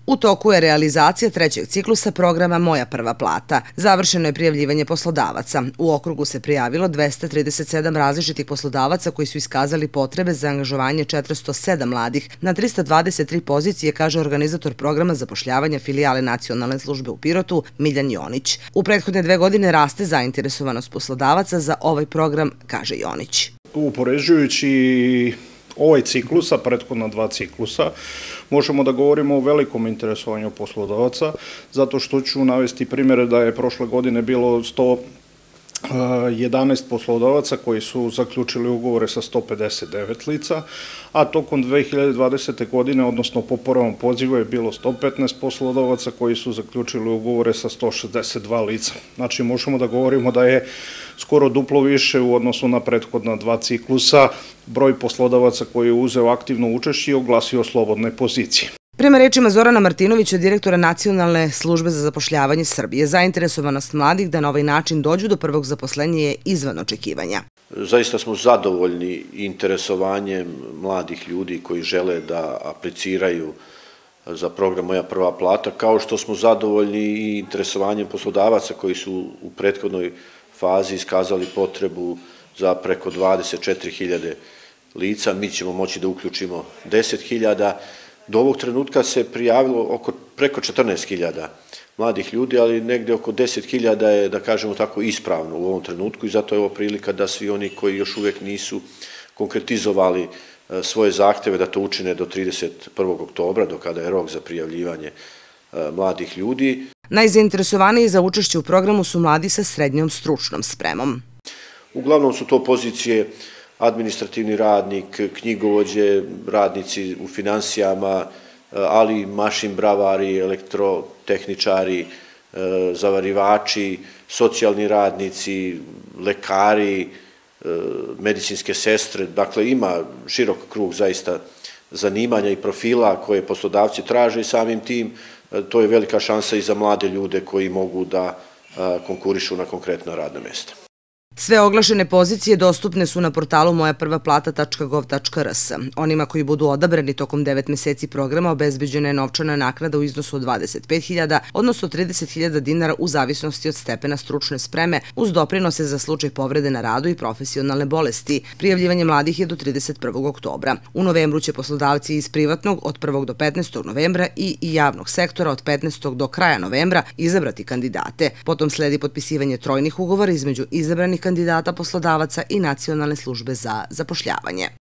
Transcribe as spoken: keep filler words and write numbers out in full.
U toku je realizacija trećeg ciklusa programa Moja prva plata. Završeno je prijavljivanje poslodavaca. U okrugu se prijavilo dvesta trideset sedam različitih poslodavaca koji su iskazali potrebe za angažovanje četiristo sedam mladih na trista dvadeset tri pozicije, kaže organizator programa zapošljavanja filijale Nacionalne službe u Pirotu Miljan Jonić. U prethodne dve godine raste zainteresovanost poslodavaca za ovaj program, kaže Jonić. Upoređujući ovaj ciklus, a prethodna dva ciklusa, možemo da govorimo o velikom interesovanju poslodavaca, zato što ću navesti primjere da je prošle godine bilo sto jedanaest poslodavaca koji su zaključili ugovore sa sto pedeset devet lica, a tokom dve hiljade dvadesete. godine, odnosno po prvom pozivu, je bilo sto petnaest poslodavaca koji su zaključili ugovore sa sto šezdeset dva lica. Znači, možemo da govorimo da je skoro duplo više u odnosu na prethodna dva ciklusa broj poslodavaca koji je uzeo aktivno učešće i oglasio slobodne pozicije. Prema rečima Zorana Martinovića, direktora Nacionalne službe za zapošljavanje Srbije, zainteresovanost mladih da na ovaj način dođu do prvog zaposlenja je izvan očekivanja. Zaista smo zadovoljni interesovanjem mladih ljudi koji žele da apliciraju za program Moja prva plata, kao što smo zadovoljni i interesovanjem poslodavaca koji su u prethodnoj fazi iskazali potrebu za preko dvadeset četiri hiljade lica. Mi ćemo moći da uključimo deset hiljada. Do ovog trenutka se prijavilo oko preko četrnaest hiljada mladih ljudi, ali negde oko deset hiljada je, da kažemo tako, ispravno u ovom trenutku i zato je ovo prilika da svi oni koji još uvek nisu konkretizovali svoje zahteve da to učine do trideset prvog oktobra, do kada je rok za prijavljivanje mladih ljudi. Najzainteresovaniji za učešće u programu su mladi sa srednjom stručnom spremom. Uglavnom su to pozicije administrativni radnik, knjigovođe, radnici u finansijama, ali i mašin bravari, elektrotehničari, zavarivači, socijalni radnici, lekari, medicinske sestre. Dakle, ima širok krug zaista zanimanja i profila koje poslodavci traže i samim tim to je velika šansa i za mlade ljude koji mogu da konkurišu na konkretna radna mesta. Sve oglašene pozicije dostupne su na portalu moja prva plata tačka gov tačka er es. Onima koji budu odabrani tokom devet meseci programa obezbeđena je novčana naknada u iznosu od dvadeset pet hiljada, odnosno trideset hiljada dinara u zavisnosti od stepena stručne spreme, uz doprinose za slučaj povrede na radu i profesionalne bolesti. Prijavljivanje mladih je do trideset prvog oktobra. U novembru će poslodavci iz privatnog od prvog do petnaestog novembra i javnog sektora od petnaestog do kraja novembra izabrati kandidate. Potom sledi potpisivanje trojnih ugovora između izabranih kandidata, poslodavaca i Nacionalne službe za zapošljavanje.